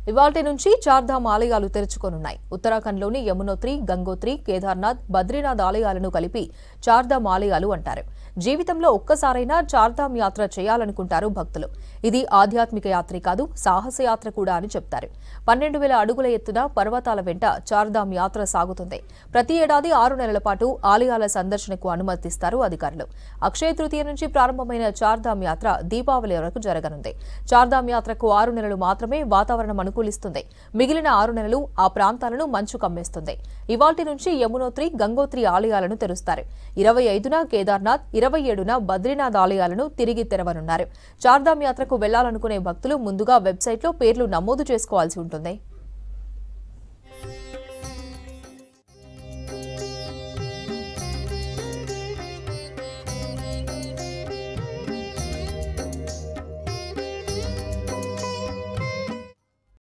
ఇవాల్టి నుంచి చార్ధామ్ ఆలయాలు తెరుచుకోనున్నాయి. ఉత్తరాఖండ్లోని యమునోత్రి, గంగోత్రి, కేదార్నాథ్, బద్రీనాథ్ ఆలయాలను కలిపి చార్ధామ్ ఆలయాలు అంటారు. జీవితంలో ఒక్కసారైనా చార్ధామ్ యాత్ర చేయాలనుకుంటారు భక్తులు. ఇది ఆధ్యాత్మిక యాత్రే కాదు, సాహస యాత్ర కూడా అని చెప్తారు. 12,000 అడుగుల ఎత్తున పర్వతాల వెంట చార్ధామ్ యాత్ర సాగుతుంది. ప్రతి ఏడాది 6 నెలల పాటు ఆలయాల సందర్శనకు అనుమతిస్తారు అధికారులు. అక్షయ తృతీయ నుంచి ప్రారంభమైన చార్ధామ్ యాత్ర దీపావళి వరకు జరగనుంది. చార్ధామ్ యాత్రకు 6 నెలలు మాత్రమే వాతావరణం అనుకూలిస్తుంది. మిగిలిన 6 నెలలు ఆ ప్రాంతాలను మంచు కమ్మేస్తుంది. ఇవాల్టి నుంచి యమునోత్రి, గంగోత్రి ఆలయాలను తెరుస్తారు. 25న కేదార్నాథ్, 27న బద్రీనాథ్ ఆలయాలను తిరిగి తెరవనున్నారు. చార్ధామ్ యాత్రకు వెళ్లాలనుకునే భక్తులు ముందుగా వెబ్సైట్లో పేర్లు నమోదు చేసుకోవాల్సి ఉంటుంది.